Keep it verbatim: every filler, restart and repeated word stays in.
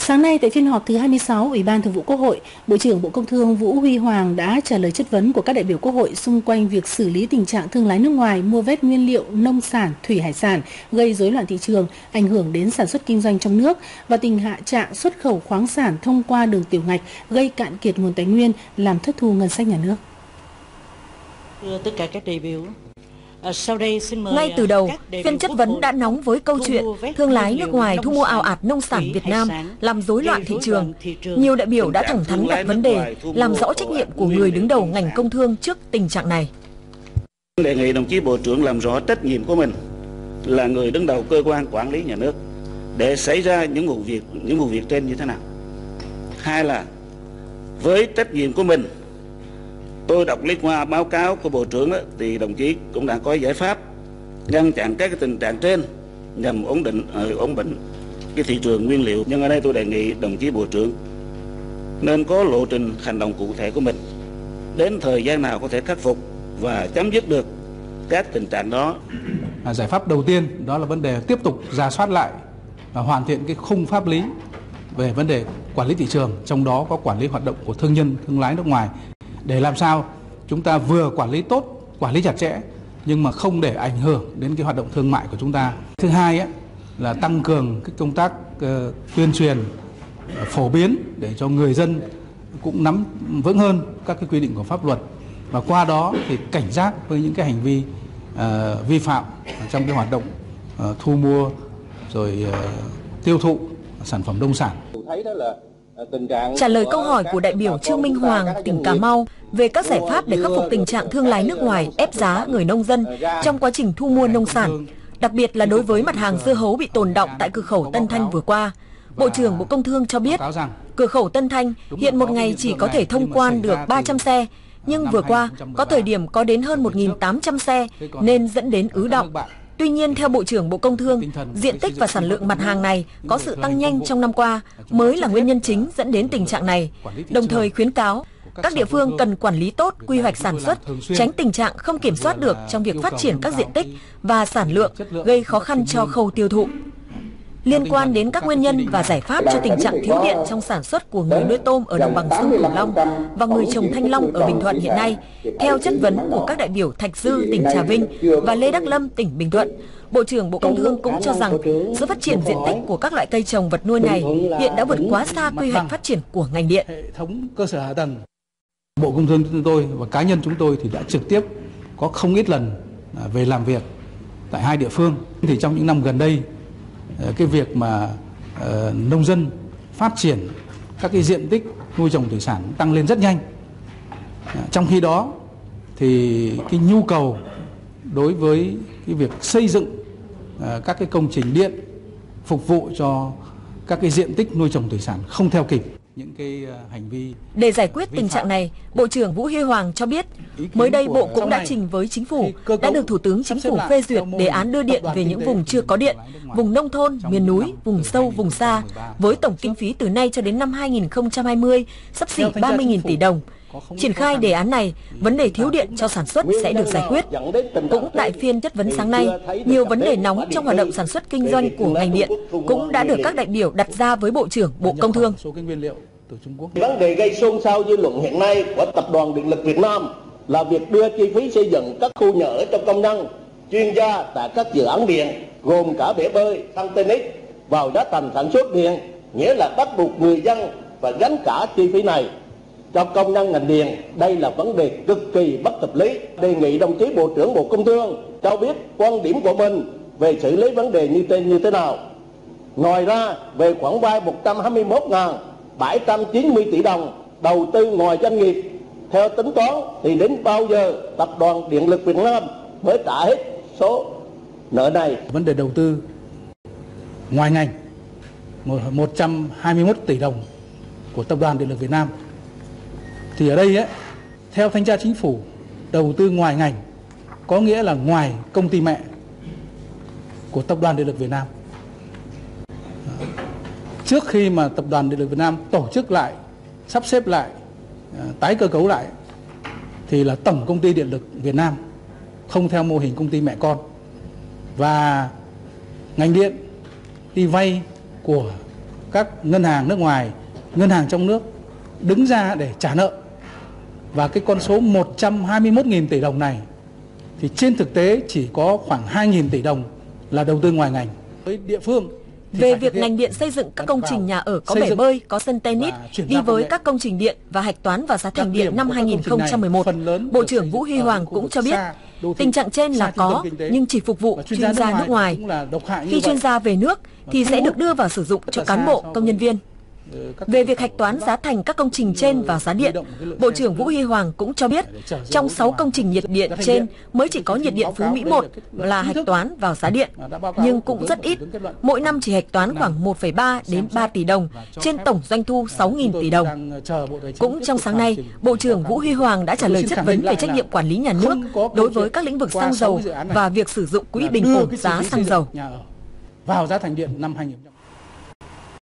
Sáng nay tại phiên họp thứ hai mươi sáu Ủy ban Thường vụ Quốc hội, Bộ trưởng Bộ Công Thương Vũ Huy Hoàng đã trả lời chất vấn của các đại biểu Quốc hội xung quanh việc xử lý tình trạng thương lái nước ngoài mua vét nguyên liệu nông sản, thủy hải sản gây rối loạn thị trường, ảnh hưởng đến sản xuất kinh doanh trong nước và tình trạng xuất khẩu khoáng sản thông qua đường tiểu ngạch gây cạn kiệt nguồn tài nguyên, làm thất thu ngân sách nhà nước. Thưa tất cả các đại biểu, sau đây xin mời ngay từ đầu, phiên chất vấn đã nóng với câu chuyện thương lái nước ngoài thu mua ào ạt nông sản Việt Nam làm rối loạn thị trường. Nhiều đại biểu đã thẳng thắn đặt vấn đề, làm rõ trách nhiệm của người đứng đầu ngành công thương trước tình trạng này. Đề nghị đồng chí Bộ trưởng làm rõ trách nhiệm của mình là người đứng đầu cơ quan quản lý nhà nước để xảy ra những vụ việc những vụ việc trên như thế nào. Hai là với trách nhiệm của mình, tôi đọc lý qua báo cáo của Bộ trưởng đó, thì đồng chí cũng đã có giải pháp ngăn chặn các cái tình trạng trên nhằm ổn định uh, ổn định cái thị trường nguyên liệu. Nhưng ở đây tôi đề nghị đồng chí Bộ trưởng nên có lộ trình hành động cụ thể của mình, đến thời gian nào có thể khắc phục và chấm dứt được các tình trạng đó. À, giải pháp đầu tiên đó là vấn đề tiếp tục rà soát lại và hoàn thiện cái khung pháp lý về vấn đề quản lý thị trường, trong đó có quản lý hoạt động của thương nhân, thương lái nước ngoài, để làm sao chúng ta vừa quản lý tốt, quản lý chặt chẽ nhưng mà không để ảnh hưởng đến cái hoạt động thương mại của chúng ta. Thứ hai ấy, là tăng cường cái công tác uh, tuyên truyền, uh, phổ biến để cho người dân cũng nắm vững hơn các cái quy định của pháp luật, và qua đó thì cảnh giác với những cái hành vi uh, vi phạm trong cái hoạt động uh, thu mua rồi uh, tiêu thụ sản phẩm nông sản. Trả lời câu hỏi của đại biểu Trương Minh Hoàng, tỉnh Cà Mau về các giải pháp để khắc phục tình trạng thương lái nước ngoài ép giá người nông dân trong quá trình thu mua nông sản, đặc biệt là đối với mặt hàng dưa hấu bị tồn đọng tại cửa khẩu Tân Thanh vừa qua, Bộ trưởng Bộ Công Thương cho biết cửa khẩu Tân Thanh hiện một ngày chỉ có thể thông quan được ba trăm xe, nhưng vừa qua có thời điểm có đến hơn một nghìn tám trăm xe nên dẫn đến ứ đọng. Tuy nhiên, theo Bộ trưởng Bộ Công Thương, diện tích và sản lượng mặt hàng này có sự tăng nhanh trong năm qua mới là nguyên nhân chính dẫn đến tình trạng này, đồng thời khuyến cáo các địa phương cần quản lý tốt quy hoạch sản xuất, tránh tình trạng không kiểm soát được trong việc phát triển các diện tích và sản lượng gây khó khăn cho khâu tiêu thụ. Liên quan đến các nguyên nhân và giải pháp cho tình trạng thiếu điện trong sản xuất của người nuôi tôm ở đồng bằng sông Cửu Long và người trồng thanh long ở Bình Thuận hiện nay, theo chất vấn của các đại biểu Thạch Dư, tỉnh Trà Vinh và Lê Đắc Lâm, tỉnh Bình Thuận, Bộ trưởng Bộ Công Thương cũng cho rằng sự phát triển diện tích của các loại cây trồng vật nuôi này hiện đã vượt quá xa quy hoạch phát triển của ngành điện. Hệ thống cơ sở hạ tầng, Bộ Công Thương chúng tôi và cá nhân chúng tôi thì đã trực tiếp có không ít lần về làm việc tại hai địa phương. Thì trong những năm gần đây, cái việc mà uh, nông dân phát triển các cái diện tích nuôi trồng thủy sản tăng lên rất nhanh. Uh, trong khi đó thì cái nhu cầu đối với cái việc xây dựng uh, các cái công trình điện phục vụ cho các cái diện tích nuôi trồng thủy sản không theo kịp những cái uh, hành vi. Để giải quyết tình trạng này, Bộ trưởng Vũ Huy Hoàng cho biết, mới đây Bộ cũng đã trình với Chính phủ, đã được Thủ tướng Chính phủ phê duyệt đề án đưa điện về những vùng chưa có điện, vùng nông thôn, miền núi, vùng sâu, vùng xa, với tổng kinh phí từ nay cho đến năm hai nghìn không trăm hai mươi xấp xỉ ba mươi nghìn tỷ đồng. Triển khai đề án này, vấn đề thiếu điện cho sản xuất sẽ được giải quyết. Cũng tại phiên chất vấn sáng nay, nhiều vấn đề nóng trong hoạt động sản xuất kinh doanh của ngành điện cũng đã được các đại biểu đặt ra với Bộ trưởng Bộ Công Thương. Vấn đề gây xôn xao dư luận hiện nay của Tập đoàn Điện lực Việt Nam là việc đưa chi phí xây dựng các khu nhà ở cho công nhân, chuyên gia tại các dự án điện, gồm cả bể bơi, sân tennis vào giá thành sản xuất điện, nghĩa là bắt buộc người dân phải gánh cả chi phí này cho công nhân ngành điện. Đây là vấn đề cực kỳ bất hợp lý. Đề nghị đồng chí Bộ trưởng Bộ Công Thương cho biết quan điểm của mình về xử lý vấn đề như trên như thế nào. Ngoài ra, về khoản vay một trăm hai mươi mốt nghìn bảy trăm chín mươi tỷ đồng đầu tư ngoài doanh nghiệp, theo tính toán thì đến bao giờ Tập đoàn Điện lực Việt Nam mới trả hết số nợ này? Vấn đề đầu tư ngoài ngành một trăm hai mươi mốt tỷ đồng của Tập đoàn Điện lực Việt Nam, thì ở đây ấy, theo thanh tra Chính phủ, đầu tư ngoài ngành có nghĩa là ngoài công ty mẹ của Tập đoàn Điện lực Việt Nam. Trước khi mà Tập đoàn Điện lực Việt Nam tổ chức lại, sắp xếp lại, tái cơ cấu lại, thì là Tổng Công ty Điện lực Việt Nam, không theo mô hình công ty mẹ con. Và ngành điện đi vay của các ngân hàng nước ngoài, ngân hàng trong nước đứng ra để trả nợ. Và cái con số một trăm hai mươi mốt nghìn tỷ đồng này thì trên thực tế chỉ có khoảng hai nghìn tỷ đồng là đầu tư ngoài ngành. Với địa phương về việc ngành điện xây dựng các công trình nhà ở có bể bơi, có sân tennis đi với các công trình điện và hạch toán vào giá thành điện năm hai nghìn không trăm mười một, Bộ trưởng Vũ Huy Hoàng cũng cho biết tình trạng trên là có nhưng chỉ phục vụ chuyên gia nước ngoài. Khi chuyên gia về nước thì sẽ được đưa vào sử dụng cho cán bộ, công nhân viên. Về việc hạch toán giá thành các công trình trên vào giá điện, Bộ trưởng Vũ Huy Hoàng cũng cho biết trong sáu công trình nhiệt điện trên mới chỉ có nhiệt điện Phú Mỹ một là hạch toán vào giá điện, nhưng cũng rất ít. Mỗi năm chỉ hạch toán khoảng một phẩy ba đến ba tỷ đồng trên tổng doanh thu sáu nghìn tỷ đồng. Cũng trong sáng nay, Bộ trưởng Vũ Huy Hoàng đã trả lời chất vấn về trách nhiệm quản lý nhà nước đối với các lĩnh vực xăng dầu và việc sử dụng quỹ bình ổn giá xăng dầu. Vào giá thành điện năm hai nghìn không trăm